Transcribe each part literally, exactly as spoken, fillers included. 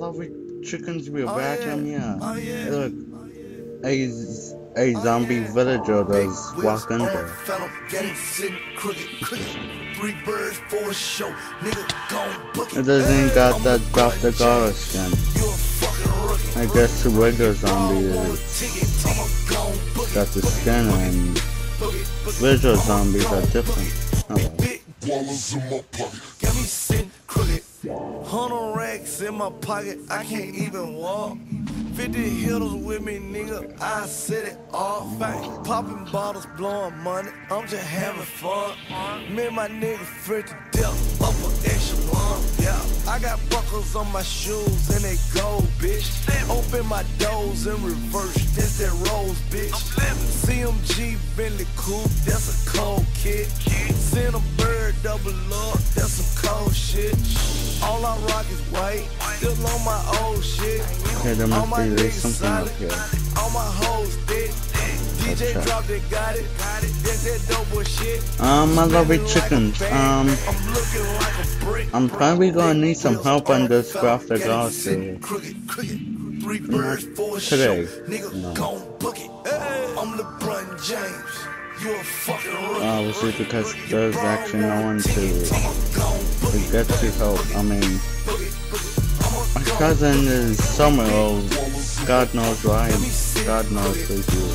lovely chickens will Oh back yeah, him, yeah. oh yeah. Hey, look, a, z- a zombie villager does walk in there. Phantom game sitting crooked, crooked. Three birds for a show, nigga gon' book it. It doesn't got that drop the James. Gara skin. You a fucking rookie. I guess the regular zombie Wrong is ticket, I'ma gon' book it. got the skin and Book it, book it. visual I'ma zombies gon' are book different. it. Oh well. Big dollars in my pocket. Got me sitting crooked. Hundred racks in my pocket, I can't even walk. Fifty hitters with me, nigga, I set it off. Popping bottles, blowing money, I'm just having fun. Me and my nigga afraid to death, up an echelon. Yeah, I got buckles on my shoes and they gold, bitch. Open my doors in reverse, that's that rose, bitch. C M G Bentley coupe, that's a cold kid. Send a bird double up, that's some cold shit. All I rock is white, still on my old shit. Okay, there All must my be there's niggas something up solid, here. all my hoes thick. D J check. dropped it, got it, got it. That's that dope boy shit. Um, my lovely chickens. Um, I'm looking like a brick. I'm probably gonna need some help on this craft the Gara Crooked, series. crooked, crooked. Three birds for a today, show. Nigga, no. gon' book it. I'm LeBron James. You a fucking rookie. Obviously, because there's actually no one to, to get to help. I mean, my cousin is somewhere else. God knows why. God knows who he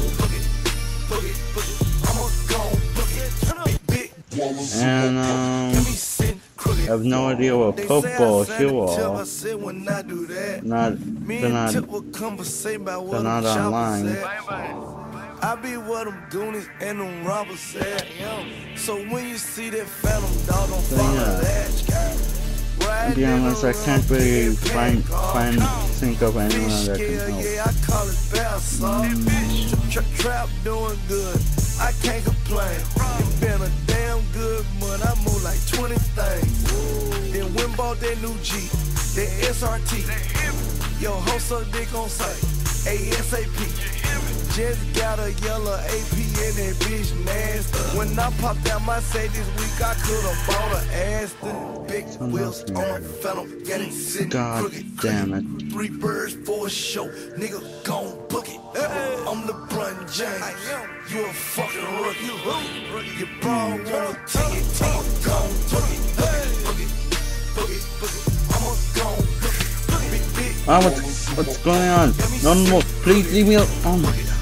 is. And, um, I have no idea what football you are. Not, they're not, they're not online. I be what them goonies and them robbers said. So when you see that phantom dog, don't follow that. To be honest, I can't really find, find, think of anyone that can help. Yeah, I call it bad sauce. Trap doing good, I can't complain. It been a damn good month, I move like twenty things. Then went bought that new Jeep, that S R T. Yo, host up dick on site, ASAP. Just got a yellow A P and that bitch nasty. When I popped out my say this week, I could've bought a Aston. Big wheels on a phantom, got it sitting God crooked. damn it. Three birds for a show, nigga gon' book it. I'm LeBron James, you a fucking rookie. You bro want a ticket, I'ma gon' book it. Book it, book it, book it. I'ma gon' book it. Big, big. Ah, what's, what's going on? No more, please leave me alone. Oh my god.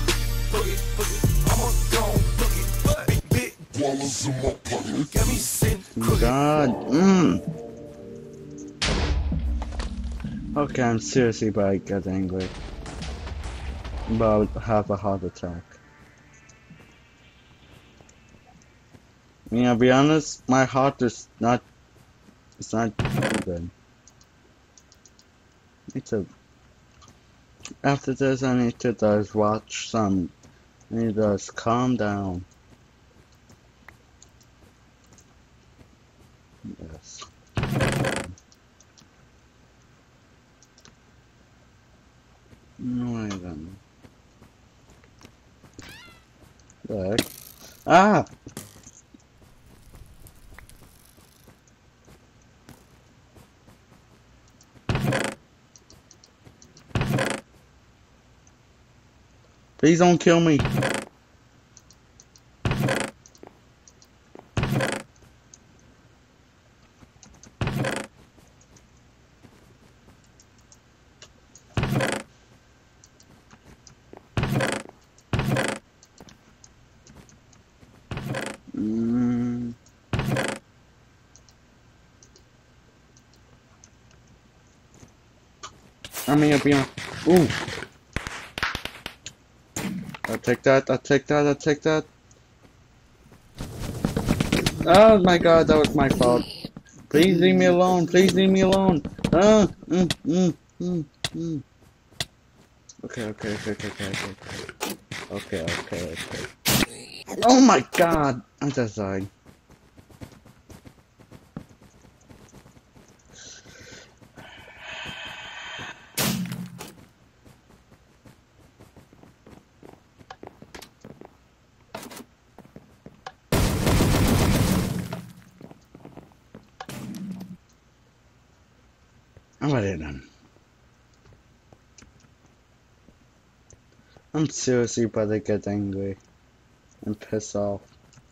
God. Mm. Okay, I'm seriously about to get angry. About to have a heart attack. I mean, I'll be honest, my heart is not, it's not good. It's a, after this I need to just watch some, I need to just calm down. Yes. No, I don't. The heck? Ah! Please don't kill me. Mm. I mean, I'll be on. Ooh. I'll take that, I'll take that, I'll take that. Oh my god, that was my fault. Please leave me alone, please leave me alone. Uh, mm, mm, mm, mm. Okay, okay, okay, okay, okay, okay. Okay, okay, okay. Oh my god! I just died. I'm ready then. I'm seriously about to get angry and piss off.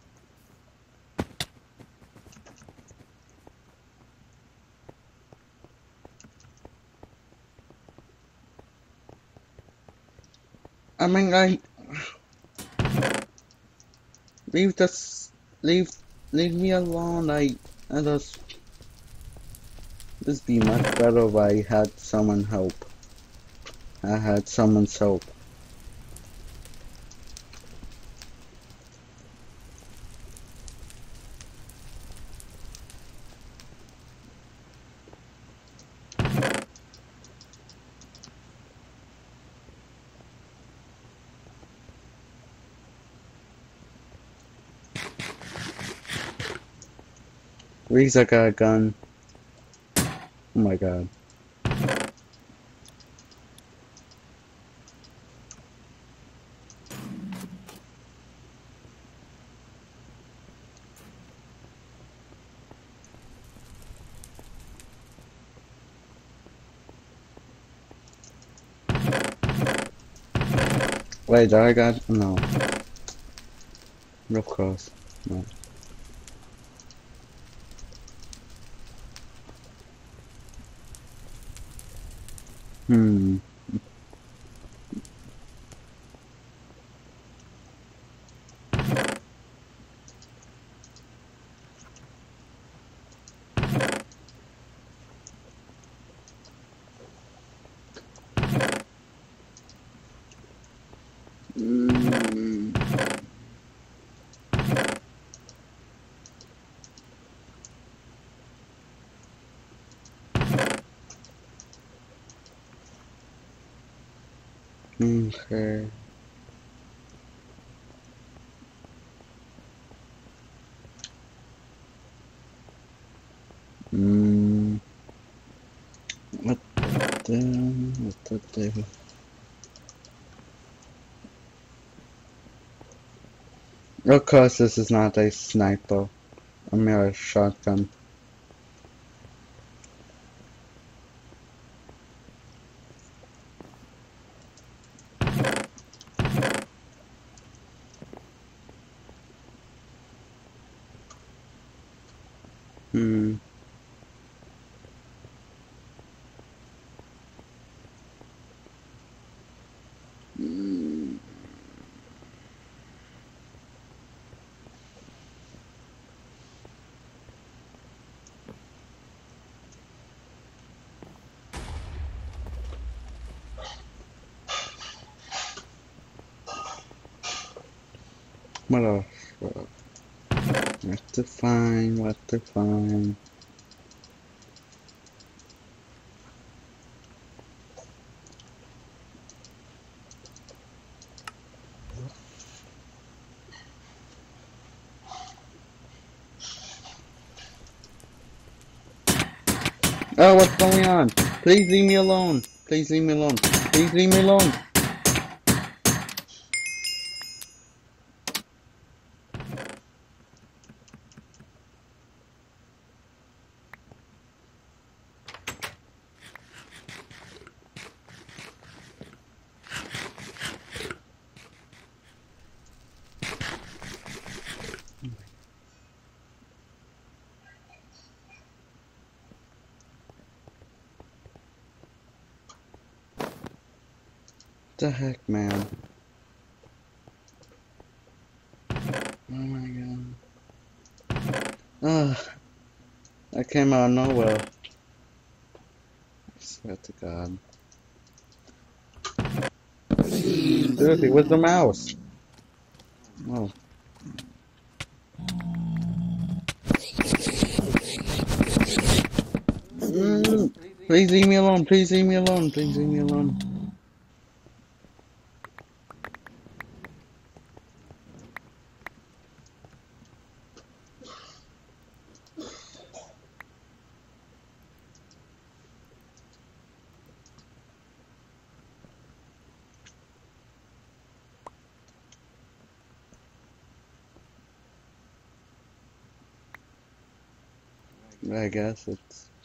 I mean, I leave this, leave, leave me alone. I, I just, this be much better if I had someone help. I had someone's help. Reese, I got a gun. Oh my god. Wait, I got no. Of course, no. Hmm. Mm. Okay. Hmm. What the? What the devil? Of course, this is not a sniper. A mere shotgun. Hmm. Mm. What else? What to find? What to find? Oh, what's going on? Please leave me alone. Please leave me alone. Please leave me alone. What the heck, man? Oh my god. Ugh. That came out of nowhere. I swear to god. Seriously, where's the mouse? Oh. Mm. Please leave me alone. Please leave me alone. Please leave me alone. I guess it's